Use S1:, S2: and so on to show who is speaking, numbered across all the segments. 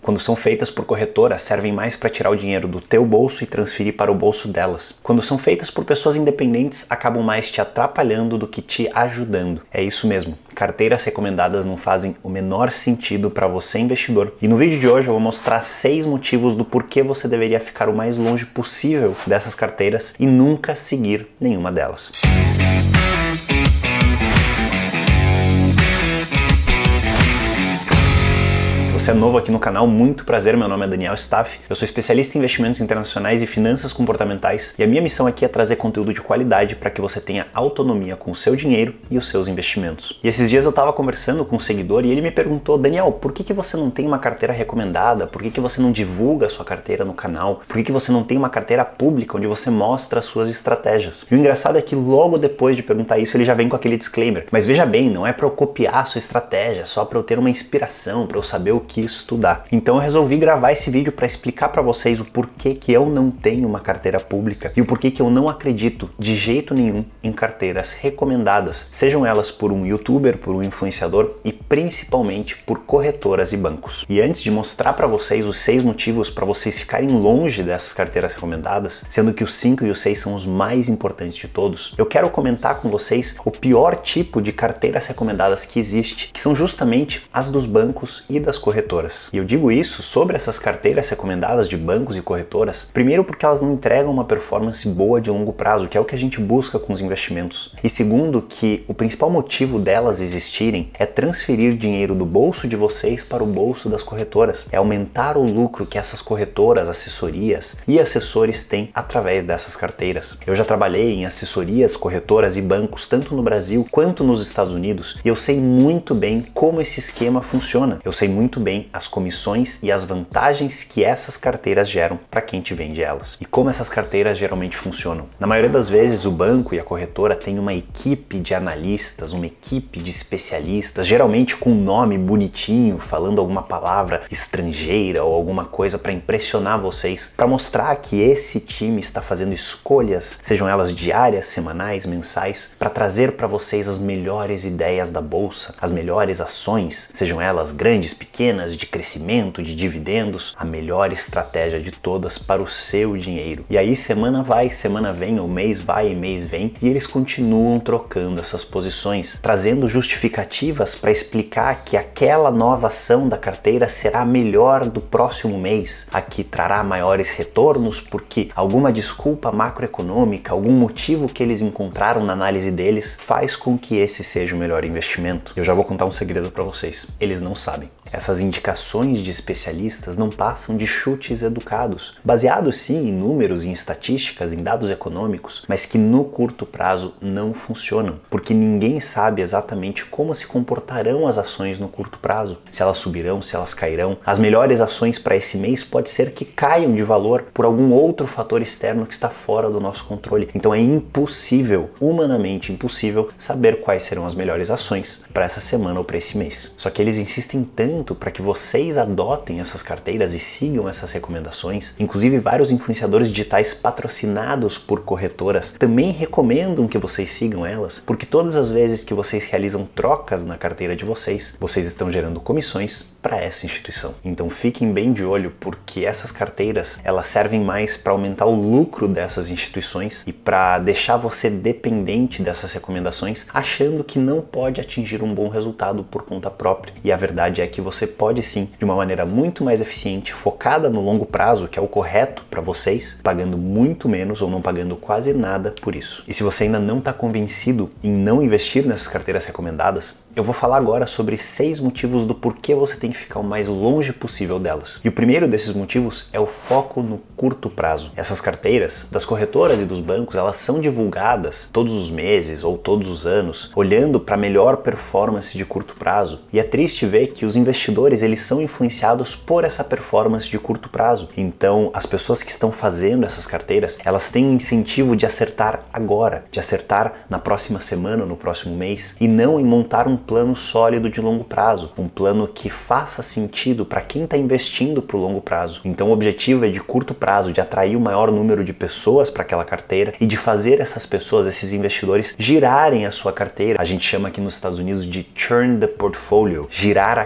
S1: Quando são feitas por corretoras, servem mais para tirar o dinheiro do teu bolso e transferir para o bolso delas. Quando são feitas por pessoas independentes, acabam mais te atrapalhando do que te ajudando. É isso mesmo. Carteiras recomendadas não fazem o menor sentido para você, investidor. E no vídeo de hoje eu vou mostrar 6 motivos do porquê você deveria ficar o mais longe possível dessas carteiras e nunca seguir nenhuma delas. Se você é novo aqui no canal, muito prazer, meu nome é Daniel Staff, eu sou especialista em investimentos internacionais e finanças comportamentais e a minha missão aqui é trazer conteúdo de qualidade para que você tenha autonomia com o seu dinheiro e os seus investimentos. E esses dias eu estava conversando com um seguidor e ele me perguntou: Daniel, por que você não tem uma carteira recomendada? Por que você não divulga a sua carteira no canal? Por que você não tem uma carteira pública onde você mostra as suas estratégias? E o engraçado é que logo depois de perguntar isso ele já vem com aquele disclaimer: mas veja bem, não é para eu copiar a sua estratégia, é só para eu ter uma inspiração, para eu saber o que estudar. Então eu resolvi gravar esse vídeo para explicar para vocês o porquê que eu não tenho uma carteira pública e o porquê que eu não acredito de jeito nenhum em carteiras recomendadas, sejam elas por um youtuber, por um influenciador e principalmente por corretoras e bancos. E antes de mostrar para vocês os 6 motivos para vocês ficarem longe dessas carteiras recomendadas, sendo que os 5 e os 6 são os mais importantes de todos, eu quero comentar com vocês o pior tipo de carteiras recomendadas que existe, que são justamente as dos bancos e das corretoras. E eu digo isso sobre essas carteiras recomendadas de bancos e corretoras, primeiro porque elas não entregam uma performance boa de longo prazo, que é o que a gente busca com os investimentos. E segundo, que o principal motivo delas existirem é transferir dinheiro do bolso de vocês para o bolso das corretoras. É aumentar o lucro que essas corretoras, assessorias e assessores têm através dessas carteiras. Eu já trabalhei em assessorias, corretoras e bancos, tanto no Brasil quanto nos Estados Unidos, e eu sei muito bem como esse esquema funciona. Eu sei muito bem as comissões e as vantagens que essas carteiras geram para quem te vende elas. E como essas carteiras geralmente funcionam? Na maioria das vezes o banco e a corretora têm uma equipe de analistas, uma equipe de especialistas, geralmente com um nome bonitinho, falando alguma palavra estrangeira ou alguma coisa para impressionar vocês, para mostrar que esse time está fazendo escolhas, sejam elas diárias, semanais, mensais, para trazer para vocês as melhores ideias da bolsa, as melhores ações, sejam elas grandes, pequenas, de crescimento, de dividendos, a melhor estratégia de todas para o seu dinheiro. E aí semana vai, semana vem, ou mês vai e mês vem, e eles continuam trocando essas posições, trazendo justificativas para explicar que aquela nova ação da carteira será a melhor do próximo mês, a que trará maiores retornos porque alguma desculpa macroeconômica, algum motivo que eles encontraram na análise deles faz com que esse seja o melhor investimento. Eu já vou contar um segredo para vocês, eles não sabem. Essas indicações de especialistas não passam de chutes educados, baseados sim em números, em estatísticas, em dados econômicos, mas que no curto prazo não funcionam, porque ninguém sabe exatamente como se comportarão as ações no curto prazo, se elas subirão, se elas cairão. As melhores ações para esse mês pode ser que caiam de valor por algum outro fator externo que está fora do nosso controle. Então é impossível, humanamente impossível, saber quais serão as melhores ações para essa semana ou para esse mês. Só que eles insistem tanto para que vocês adotem essas carteiras e sigam essas recomendações. Inclusive vários influenciadores digitais patrocinados por corretoras também recomendam que vocês sigam elas, porque todas as vezes que vocês realizam trocas na carteira de vocês, vocês estão gerando comissões para essa instituição. Então fiquem bem de olho, porque essas carteiras elas servem mais para aumentar o lucro dessas instituições e para deixar você dependente dessas recomendações, achando que não pode atingir um bom resultado por conta própria. E a verdade é que você pode sim, de uma maneira muito mais eficiente, focada no longo prazo, que é o correto para vocês, pagando muito menos ou não pagando quase nada por isso. E se você ainda não está convencido em não investir nessas carteiras recomendadas, eu vou falar agora sobre 6 motivos do porquê você tem que ficar o mais longe possível delas. E o primeiro desses motivos é o foco no curto prazo. Essas carteiras das corretoras e dos bancos, elas são divulgadas todos os meses ou todos os anos, olhando para a melhor performance de curto prazo. E é triste ver que os investidores eles são influenciados por essa performance de curto prazo. Então, as pessoas que estão fazendo essas carteiras, elas têm um incentivo de acertar agora, de acertar na próxima semana ou no próximo mês, e não em montar um plano sólido de longo prazo, um plano que faça sentido para quem está investindo para o longo prazo. Então, o objetivo é de curto prazo, de atrair o maior número de pessoas para aquela carteira e de fazer essas pessoas, esses investidores, girarem a sua carteira. A gente chama aqui nos Estados Unidos de churn the portfolio, girar a carteira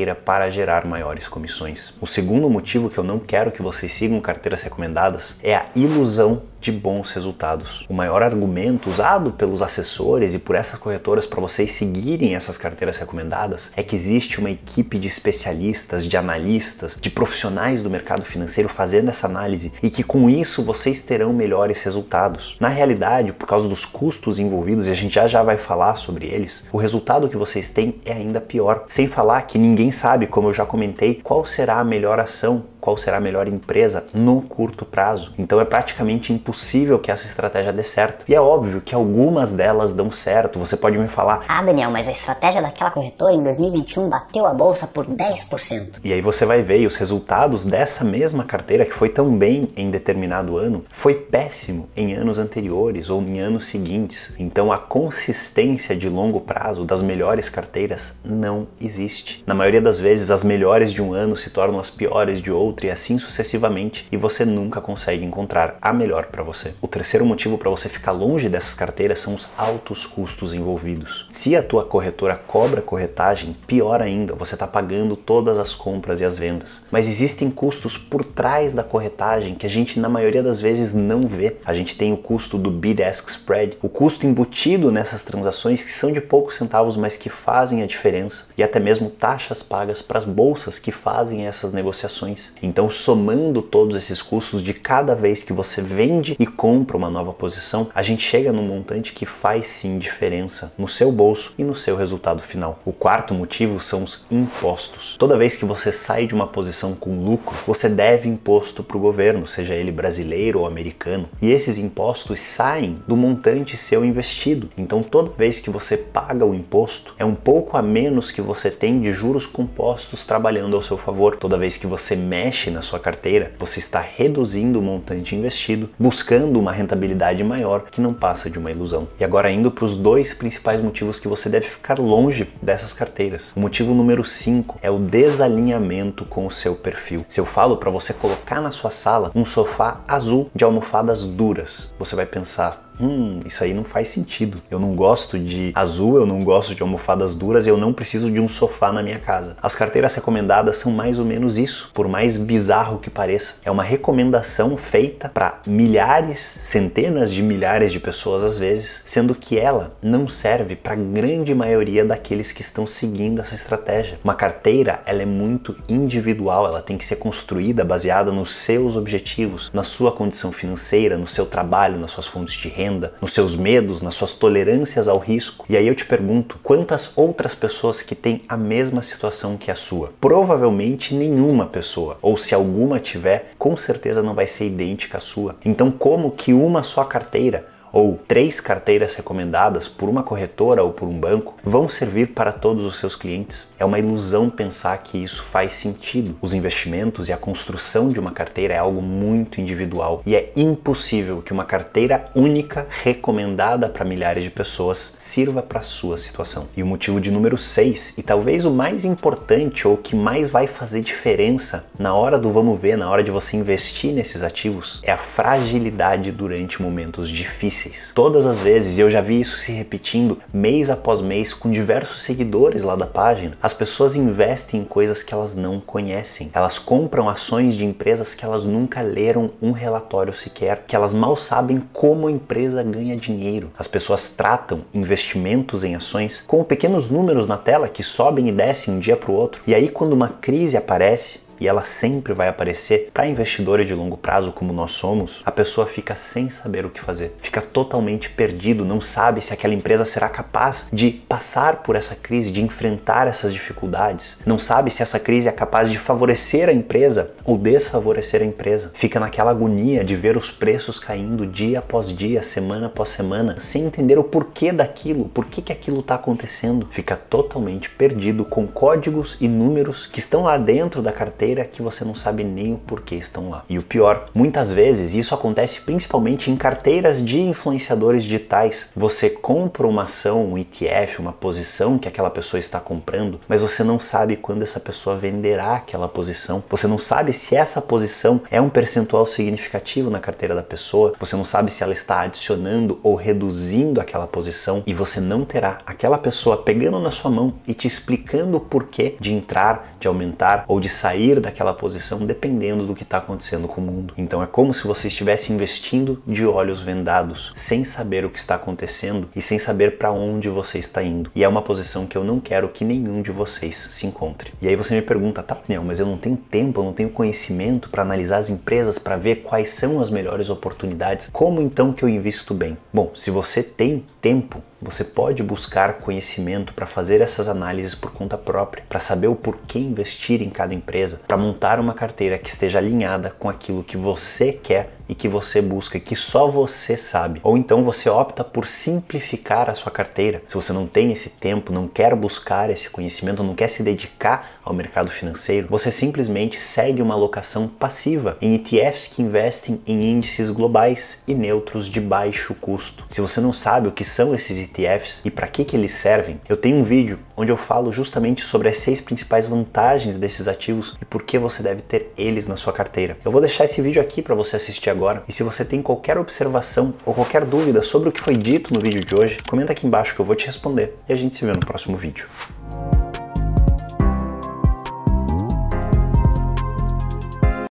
S1: carteira para gerar maiores comissões. O segundo motivo que eu não quero que vocês sigam carteiras recomendadas é a ilusão de bons resultados. O maior argumento usado pelos assessores e por essas corretoras para vocês seguirem essas carteiras recomendadas é que existe uma equipe de especialistas, de analistas, de profissionais do mercado financeiro fazendo essa análise e que com isso vocês terão melhores resultados. Na realidade, por causa dos custos envolvidos, e a gente já vai falar sobre eles, o resultado que vocês têm é ainda pior. Sem falar que ninguém sabe, como eu já comentei, qual será a melhor ação, qual será a melhor empresa no curto prazo. Então é praticamente impossível que essa estratégia dê certo. E é óbvio que algumas delas dão certo. Você pode me falar:
S2: ah, Daniel, mas a estratégia daquela corretora em 2021 bateu a bolsa por 10%.
S1: E aí você vai ver, e os resultados dessa mesma carteira que foi tão bem em determinado ano, foi péssimo em anos anteriores ou em anos seguintes. Então a consistência de longo prazo das melhores carteiras não existe. Na maioria das vezes, as melhores de um ano se tornam as piores de outro, e assim sucessivamente, e você nunca consegue encontrar a melhor para você. O terceiro motivo para você ficar longe dessas carteiras são os altos custos envolvidos. Se a tua corretora cobra corretagem, pior ainda, você está pagando todas as compras e as vendas. Mas existem custos por trás da corretagem que a gente na maioria das vezes não vê. A gente tem o custo do bid-ask spread, o custo embutido nessas transações que são de poucos centavos, mas que fazem a diferença, e até mesmo taxas pagas para as bolsas que fazem essas negociações. Então, somando todos esses custos de cada vez que você vende e compra uma nova posição, a gente chega num montante que faz sim diferença no seu bolso e no seu resultado final. O quarto motivo são os impostos. Toda vez que você sai de uma posição com lucro, você deve imposto para o governo, seja ele brasileiro ou americano. E esses impostos saem do montante seu investido. Então, toda vez que você paga o imposto, é um pouco a menos que você tem de juros compostos trabalhando ao seu favor. Toda vez que você mexe na sua carteira, você está reduzindo o montante investido, buscando uma rentabilidade maior que não passa de uma ilusão. E agora indo para os dois principais motivos que você deve ficar longe dessas carteiras. O motivo número 5 é o desalinhamento com o seu perfil. Se eu falo para você colocar na sua sala um sofá azul de almofadas duras, você vai pensar: isso aí não faz sentido. Eu não gosto de azul, eu não gosto de almofadas duras, eu não preciso de um sofá na minha casa. As carteiras recomendadas são mais ou menos isso, por mais bizarro que pareça. É uma recomendação feita para milhares, centenas de milhares de pessoas às vezes, sendo que ela não serve para a grande maioria daqueles que estão seguindo essa estratégia. Uma carteira, ela é muito individual, ela tem que ser construída baseada nos seus objetivos, na sua condição financeira, no seu trabalho, nas suas fontes de renda, nos seus medos, nas suas tolerâncias ao risco. E aí eu te pergunto, quantas outras pessoas que têm a mesma situação que a sua? Provavelmente nenhuma pessoa, ou se alguma tiver, com certeza não vai ser idêntica à sua. Então como que uma só carteira ou 3 carteiras recomendadas por uma corretora ou por um banco vão servir para todos os seus clientes? É uma ilusão pensar que isso faz sentido. Os investimentos e a construção de uma carteira é algo muito individual e é impossível que uma carteira única recomendada para milhares de pessoas sirva para a sua situação. E o motivo de número 6, e talvez o mais importante ou que mais vai fazer diferença na hora do vamos ver, na hora de você investir nesses ativos, é a fragilidade durante momentos difíceis. Todas as vezes, e eu já vi isso se repetindo mês após mês com diversos seguidores lá da página, as pessoas investem em coisas que elas não conhecem. Elas compram ações de empresas que elas nunca leram um relatório sequer, que elas mal sabem como a empresa ganha dinheiro. As pessoas tratam investimentos em ações como pequenos números na tela que sobem e descem um dia para o outro. E aí quando uma crise aparece, e ela sempre vai aparecer para investidores de longo prazo como nós somos, a pessoa fica sem saber o que fazer, fica totalmente perdido, não sabe se aquela empresa será capaz de passar por essa crise, de enfrentar essas dificuldades, não sabe se essa crise é capaz de favorecer a empresa ou desfavorecer a empresa, fica naquela agonia de ver os preços caindo dia após dia, semana após semana, sem entender o porquê daquilo, por que aquilo está acontecendo, fica totalmente perdido com códigos e números que estão lá dentro da carteira carteira que você não sabe nem o porquê estão lá. E o pior, muitas vezes isso acontece principalmente em carteiras de influenciadores digitais. Você compra uma ação, um ETF, uma posição que aquela pessoa está comprando, mas você não sabe quando essa pessoa venderá aquela posição. Você não sabe se essa posição é um percentual significativo na carteira da pessoa. Você não sabe se ela está adicionando ou reduzindo aquela posição, e você não terá aquela pessoa pegando na sua mão e te explicando o porquê de entrar, de aumentar ou de sair daquela posição, dependendo do que está acontecendo com o mundo. Então é como se você estivesse investindo de olhos vendados, sem saber o que está acontecendo e sem saber para onde você está indo. E é uma posição que eu não quero que nenhum de vocês se encontre. E aí você me pergunta, tá, Daniel, mas eu não tenho tempo, eu não tenho conhecimento para analisar as empresas, para ver quais são as melhores oportunidades. Como então que eu invisto bem? Bom, se você tem tempo, você pode buscar conhecimento para fazer essas análises por conta própria, para saber o porquê investir em cada empresa, para montar uma carteira que esteja alinhada com aquilo que você quer e que você busca, que só você sabe. Ou então você opta por simplificar a sua carteira. Se você não tem esse tempo, não quer buscar esse conhecimento, não quer se dedicar ao mercado financeiro, você simplesmente segue uma alocação passiva em ETFs que investem em índices globais e neutros de baixo custo. Se você não sabe o que são esses ETFs e para que eles servem, eu tenho um vídeo onde eu falo justamente sobre as 6 principais vantagens desses ativos e por que você deve ter eles na sua carteira. Eu vou deixar esse vídeo aqui para você assistir agora, e se você tem qualquer observação ou qualquer dúvida sobre o que foi dito no vídeo de hoje, comenta aqui embaixo que eu vou te responder e a gente se vê no próximo vídeo.